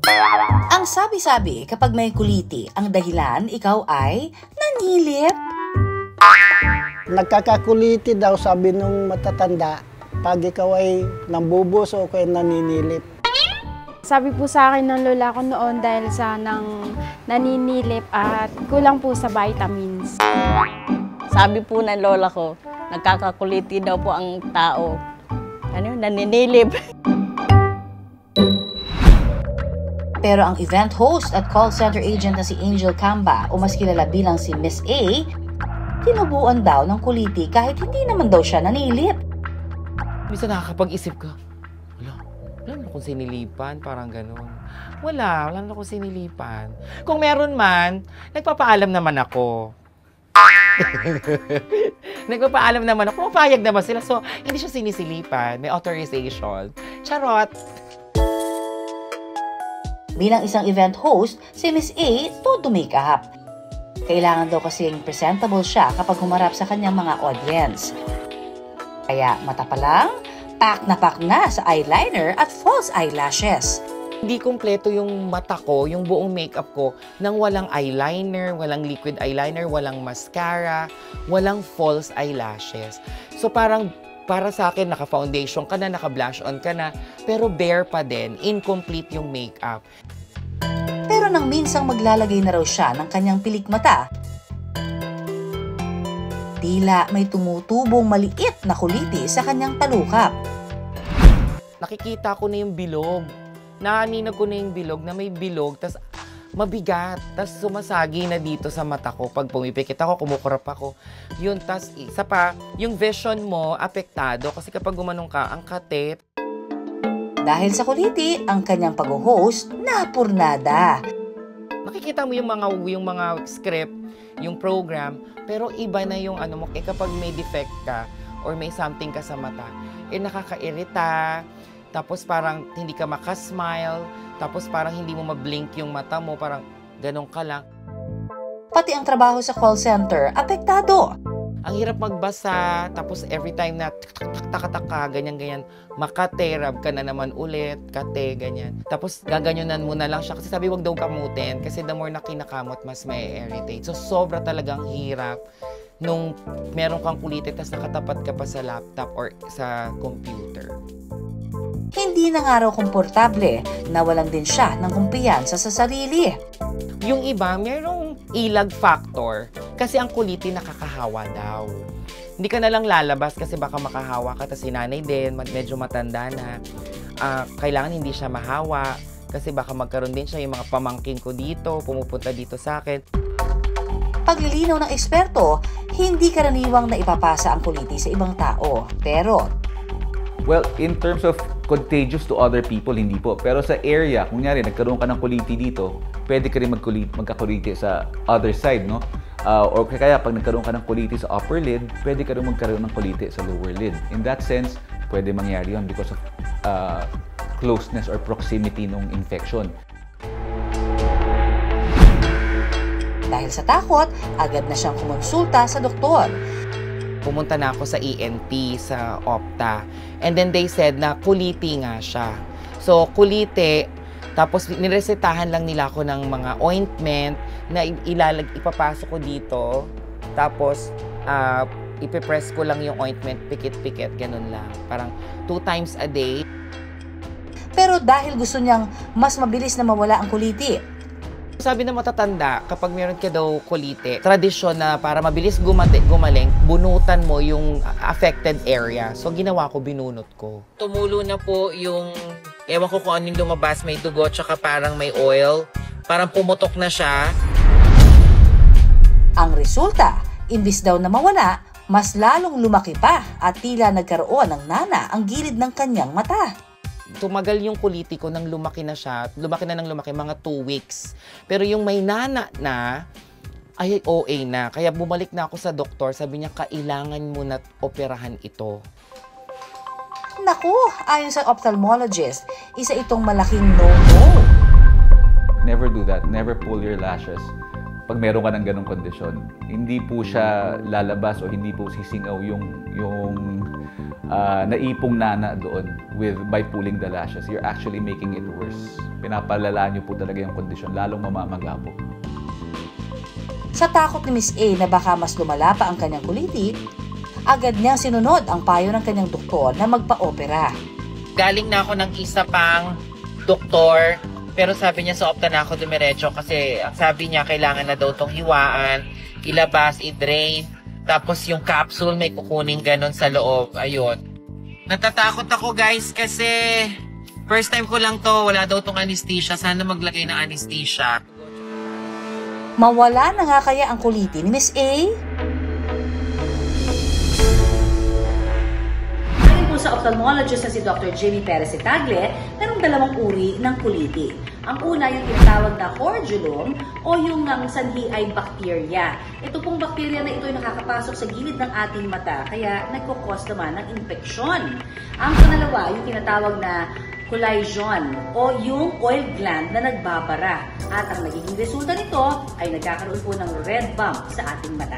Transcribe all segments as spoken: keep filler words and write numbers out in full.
Ang sabi-sabi kapag may kuliti, ang dahilan ikaw ay nanilip. Nagkakakuliti daw, sabi nung matatanda, pag ikaw ay nambubuso o kaya naninilip. Sabi po sa akin ng lola ko noon dahil sa nang naninilip at kulang po sa vitamins. Sabi po ng lola ko, nagkakakuliti daw po ang tao. Ano yun? Naninilip. Pero ang event host at call center agent na si Angel Camba o mas kilala bilang si Miss A, tinubuan daw ng kuliti kahit hindi naman daw siya nanilip. Minsan nakakapag-isip ka, wala, wala na akong sinilipan, parang gano'n. Wala, wala na akong sinilipan. Kung meron man, nagpapaalam naman ako. Nagpapaalam naman ako, mapayag naman sila. So, hindi siya sinisilipan, may authorization. Charot! Bilang isang event host, si Miss A, todo make-up. Kailangan daw kasing presentable siya kapag humarap sa kanyang mga audience. Kaya mata pa lang, pack na pack na sa eyeliner at false eyelashes. Hindi kumpleto yung mata ko, yung buong makeup ko, nang walang eyeliner, walang liquid eyeliner, walang mascara, walang false eyelashes. So parang para sa akin, naka-foundation ka na, naka-blush on ka na, pero bare pa din, incomplete yung makeup. Pero nang minsang maglalagay na raw siya ng kanyang pilik mata, tila may tumutubong maliit na kuliti sa kanyang talukap. Nakikita ko na yung bilog. Naaninag ko na yung bilog na may bilog, tas mabigat, tas sumasagi na dito sa mata ko. Pag pumipikit ako, kumukurap ako. Yun, tas isa pa, yung vision mo apektado kasi kapag gumanong ka, ang katit. Dahil sa kuliti, ang kanyang pag-host napurnada. Nakikita mo yung mga, yung mga script, yung program, pero iba na yung ano mo, eh kapag may defect ka or may something ka sa mata, eh nakakairita, tapos parang hindi ka makasmile, tapos parang hindi mo mablink yung mata mo, parang ganun ka lang. Pati ang trabaho sa call center, apektado. Ang hirap magbasa, tapos every time na tak-tak-tak ka, ganyan-ganyan, makaterab ka na naman ulit, kate, ganyan. Tapos gaganyonan mo na lang siya kasi sabi wag daw kamutin kasi the more na kinakamot, mas may irritate. So sobra talagang hirap nung meron kang kuliti tapos nakatapat ka pa sa laptop or sa computer. Hindi na nga raw komportable, nawalan din siya ng kumpiyansa sa sarili. Yung iba, merong ilag factor kasi ang kuliti nakakahawa daw. Hindi ka na lang lalabas kasi baka makahawa ka, tapos si nanay din, medyo matanda na. Uh, kailangan hindi siya mahawa kasi baka magkaroon din siya yung mga pamangkin ko dito, pumupunta dito sa akin. Paglilinaw ng eksperto, hindi karaniwang na ipapasa ang kuliti sa ibang tao. Pero well, in terms of contagious to other people, hindi po. Pero sa area, kunyari, nagkaroon ka ng kuliti dito, pwede ka rin magkakuliti sa other side, no? Uh, or kaya pag nagkaroon ka ng kuliti sa upper lid, pwede ka rin magkaroon ng kuliti sa lower lid. In that sense, pwede mangyari yun because of uh, closeness or proximity ng infection. Dahil sa takot, agad na siyang kumonsulta sa doktor. Pumunta na ako sa E N T, sa Opta. And then they said na kuliti nga siya. So, kuliti, tapos niresetahan lang nila ako ng mga ointment na ilalag, ipapasok ko dito. Tapos, uh, ipipress ko lang yung ointment, pikit-pikit, ganun lang. Parang two times a day. Pero dahil gusto niyang mas mabilis na mawala ang kuliti, sabi na matatanda, kapag meron ka daw kuliti, tradisyon na para mabilis gumati, gumaling, bunutan mo yung affected area. So, ginawa ko, binunot ko. Tumulo na po yung, ewan ko kung anong lumabas, may dugo, tsaka parang may oil. Parang pumutok na siya. Ang resulta, imbis daw na mawala, mas lalong lumaki pa at tila nagkaroon ng nana ang gilid ng kanyang mata. Tumagal yung kuliti ko nang lumaki na siya. Lumaki na nang lumaki, mga two weeks. Pero yung may nana na, ay O A na. Kaya bumalik na ako sa doktor. Sabi niya, kailangan mo na operahan ito. Naku, ayon sa ophthalmologist, isa itong malaking no-no. Never do that. Never pull your lashes pag meron ka ng ganong kondisyon. Hindi po siya lalabas o hindi po sisingaw yung, yung uh, naipong nana doon with by pulling the lashes. You're actually making it worse. Pinapalala niyo po talaga yung kondisyon, lalong mamamaga po. Sa takot ni Miss A na baka mas lumala pa ang kanyang kuliti, agad niyang sinunod ang payo ng kanyang doktor na magpa-opera. Galing na ako ng isa pang doktor, pero sabi niya sa opta na ako dumiretso kasi sabi niya kailangan na daw itong hiwaan, ilabas, i-drain, tapos yung capsule may kukunin ganon sa loob. Ayun. Natatakot ako guys kasi first time ko lang to, wala daw itong anesthesia. Sana maglagay ng anesthesia. Mawala na nga kaya ang kuliti ni Miss A? Sa ophthalmologist na si Doctor Jimmy Perez Tagle, merong dalawang uri ng kuliti. Ang una yung tinatawag na hordeolum o yung ng sanhi ay bakterya. Ito pong bakterya na ito ay nakakapasok sa gilid ng ating mata kaya nagkukos naman ng infeksyon. Ang pangalawa yung tinatawag na collagen o yung oil gland na nagbabara. At ang nagiging resulta nito ay nagkakaroon po ng red bump sa ating mata.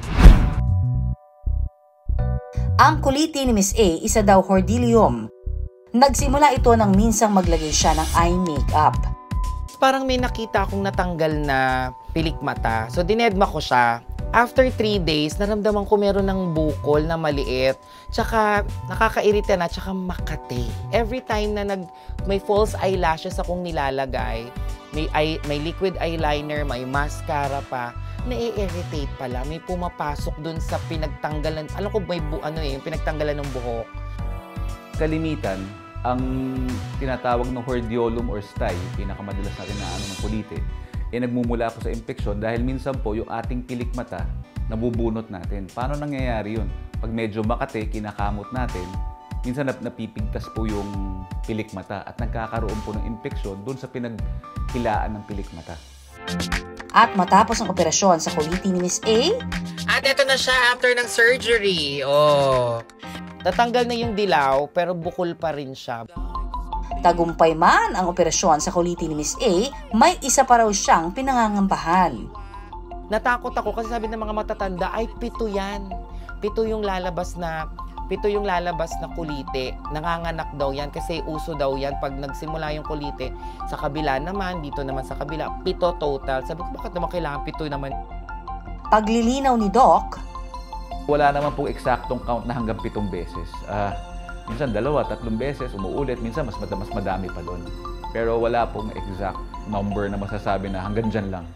Ang kuliti ni Miss A, isa daw hordeolum. Nagsimula ito nang minsang maglagay siya ng eye makeup. Parang may nakita akong natanggal na pilik mata. So dinedma ko siya. After three days, naramdaman ko meron ng bukol na maliit. Tsaka nakakairita na, tsaka makate. Every time na nag, may false eyelashes akong nilalagay, may, eye, may liquid eyeliner, may mascara pa, na-irritate pala. May pumapasok dun sa pinagtanggalan. Alam ko may bu ano eh, yung pinagtanggalan ng buhok. Kalimitan, ang tinatawag ng hordeolum or stye, pinakamadalas natin na ano ng kuliti, eh nagmumula po sa infeksyon dahil minsan po yung ating pilik mata nabubunot natin. Paano nangyayari yun? Pag medyo makate, kinakamot natin, minsan napipigtas po yung pilik mata at nagkakaroon po ng infeksyon dun sa pinaghilaan ng pilik mata. At matapos ang operasyon sa kuliti ni Miss A, at eto na siya after ng surgery. Oh. Tatanggal na yung dilaw pero bukol pa rin siya. tagumpay man ang operasyon sa kuliti ni Miss A, may isa pa raw siyang pinangangambahan. Natakot ako kasi sabi ng mga matatanda, ay pito yan. Pito yung lalabas na Pito yung lalabas na kuliti. Nanganganak daw yan kasi uso daw yan pag nagsimula yung kuliti. Sa kabila naman, dito naman sa kabila, pito total. Sabi ko, bakit naman kailangan pito naman? Paglilinaw ni Doc, wala naman pong eksaktong count na hanggang pitong beses. Uh, minsan dalawa, tatlong beses, umuulit. Minsan mas, mas madami pa doon. Pero wala pong exact number na masasabi na hanggang dyan lang.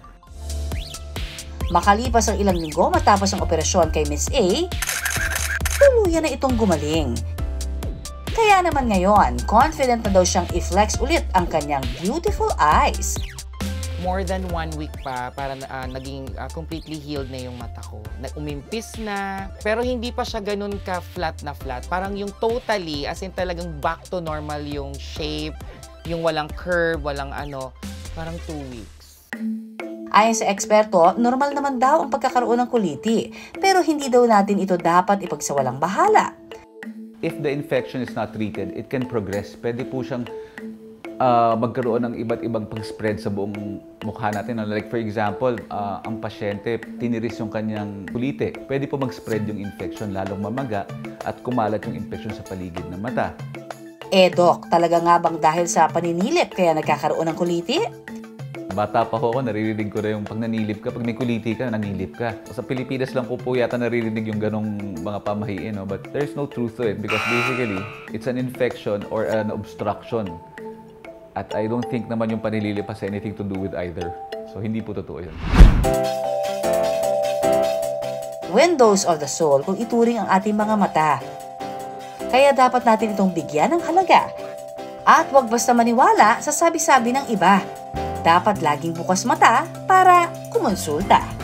Makalipas ang ilang linggo matapos ang operasyon kay Miss A, tuluyan na itong gumaling. Kaya naman ngayon, confident na daw siyang i-flex ulit ang kanyang beautiful eyes. More than one week pa para uh, naging uh, completely healed na yung mata ko. Umimpis na, pero hindi pa siya ganun ka-flat na flat. Parang yung totally, as in talagang back to normal yung shape, yung walang curve, walang ano, parang two weeks. Ayon sa eksperto, normal naman daw ang pagkakaroon ng kuliti, pero hindi daw natin ito dapat ipagsawalang bahala. If the infection is not treated, it can progress. Pwede po siyang uh, magkaroon ng iba't ibang pag-spread sa buong mukha natin. Like for example, uh, ang pasyente, tiniris yung kanyang kuliti. Pwede po mag-spread yung infection, lalong mamaga at kumalat yung infection sa paligid ng mata. Eh Doc, talaga nga bang dahil sa paninilip kaya nagkakaroon ng kuliti? Bata pa ako, naririnig ko na yung pag nanilip ka, pag may kuliti ka, nanilip ka. Sa Pilipinas lang ko po yata naririnig yung ganong mga pamahiin, no? But there's no truth to it because basically, it's an infection or an obstruction. At I don't think naman yung panililip has anything to do with either. So hindi po totoo yun. Windows of the soul kung ituring ang ating mga mata. Kaya dapat natin itong bigyan ng halaga. At huwag basta maniwala sa sabi-sabi ng iba. Dapat laging bukas mata para kumonsulta.